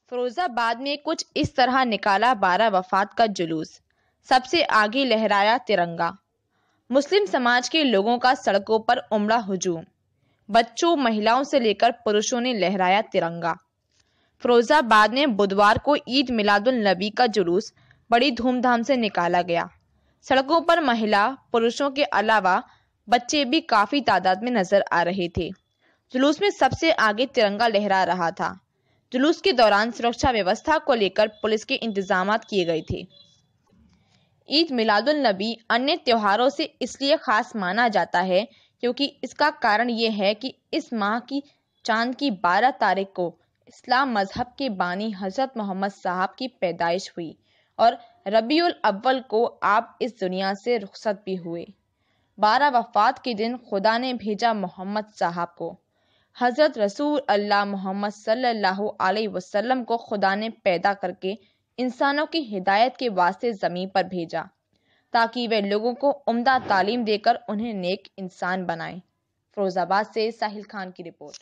फिरोजाबाद में कुछ इस तरह निकाला 12 वफात का जुलूस। सबसे आगे लहराया तिरंगा। मुस्लिम समाज के लोगों का सड़कों पर उमड़ा हुजूम। बच्चों, महिलाओं से लेकर पुरुषों ने लहराया तिरंगा। फिरोजाबाद में बुधवार को ईद मिलादुल नबी का जुलूस बड़ी धूमधाम से निकाला गया। सड़कों पर महिला, पुरुषों के अलावा बच्चे भी काफी तादाद में नजर आ रहे थे। जुलूस में सबसे आगे तिरंगा लहरा रहा था। जुलूस के दौरान सुरक्षा व्यवस्था को लेकर पुलिस के इंतजामात किए गए थे। ईद मिलादुल नबी अन्य त्योहारों से इसलिए खास माना जाता है क्योंकि इसका कारण ये है कि इस माह की चांद की 12 तारीख को इस्लाम मजहब के बानी हजरत मोहम्मद साहब की पैदाइश हुई और रबीउल अव्वल को आप इस दुनिया से रुखसत भी हुए। 12 वफात के दिन खुदा ने भेजा मोहम्मद साहब को। हजरत रसूल अल्लाह मोहम्मद सल्लल्लाहु अलैहि वसल्लम को खुदा ने पैदा करके इंसानों की हिदायत के वास्ते ज़मीन पर भेजा ताकि वे लोगों को उम्दा तालीम देकर उन्हें नेक इंसान बनाएं। फिरोजाबाद से साहिल खान की रिपोर्ट।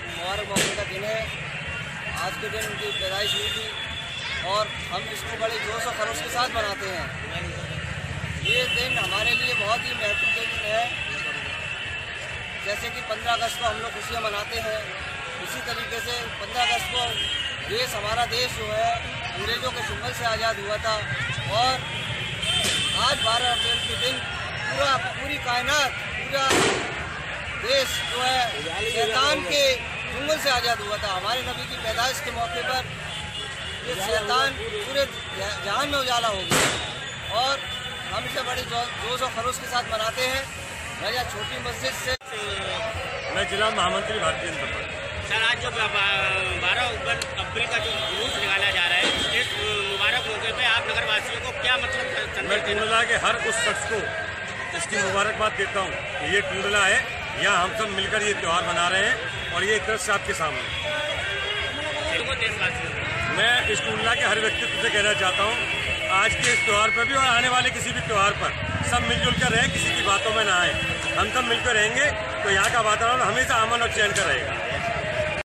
मुबारक मौके का दिन है। आज के दिन उनकी पैदाइश हुई थी और हम इसको बड़े जोश और खरोश के साथ मनाते हैं। ये दिन हमारे लिए बहुत ही महत्वपूर्ण दिन है। जैसे कि 15 अगस्त को हम लोग खुशियाँ मनाते हैं, इसी तरीके से 15 अगस्त को हमारा देश जो है अंग्रेज़ों के चुंगल से आज़ाद हुआ था और आज 12 अप्रैल के दिन पूरी कायनात, पूरा देश जो है शैतान के चुंगल से आज़ाद हुआ था। हमारे नबी की पैदाइश के मौके पर ये शैतान पूरे जहान में उजाला हो गया और हम इसे बड़े जोश और खरोश के साथ मनाते हैं। राजा छोटी मस्जिद से मैं जिला महामंत्री भारतीय जनता पार्टी। सर, आज जो 12 अप्रैल का जो जुलूस निकाला जा रहा है, इस मुबारक मौके पे आप नगरवासियों को क्या मतलब? मैं टुंडला के हर उस शख्स को इसकी मुबारकबाद देता हूँ। ये टुंडला है, यहाँ हम सब मिलकर ये त्यौहार मना रहे हैं और ये एक तरह से आपके सामने। मैं इस टुंडला के हर व्यक्तित्व से कहना चाहता हूँ, आज के इस त्यौहार पर भी और आने वाले किसी भी त्यौहार पर सब मिलजुल कर रहें, किसी की बातों में ना आए। हम सब मिलकर रहेंगे तो यहाँ का वातावरण हमेशा अमन और चैन का रहेगा।